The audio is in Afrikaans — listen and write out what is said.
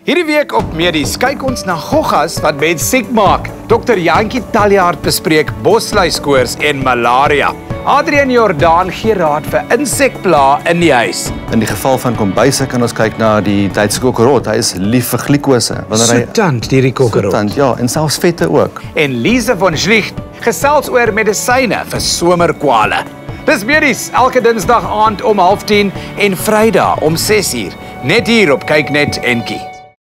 Hierdie week op Medies kyk ons na goggas wat mens siek maak. Dr. Jantjie Taljaard bespreek bosluiskoors en malaria. Adrian Jordaan gee raad vir insekpla in die huis. In die geval van kombuise kan ons kyk na die Duitse kokkerot. Hy is lief vir glikose. Soetant, die kokkerot. Soetant, ja, en selfs vette ook. En Lise van Schlicht gesels oor medisyne vir somerkwale. Dis Medies, elke Dinsdag aand om 9:30 en Vrydag om 6:00, net hier op kykNET en Ky.